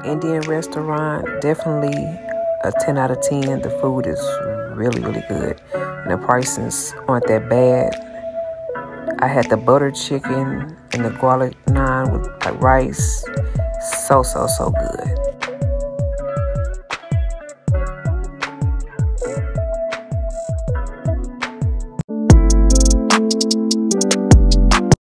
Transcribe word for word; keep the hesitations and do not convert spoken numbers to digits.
Indian restaurant. Definitely a ten out of ten. The food is really, really good. And the prices aren't that bad. I had the butter chicken and the garlic naan with like rice. So, so, so good.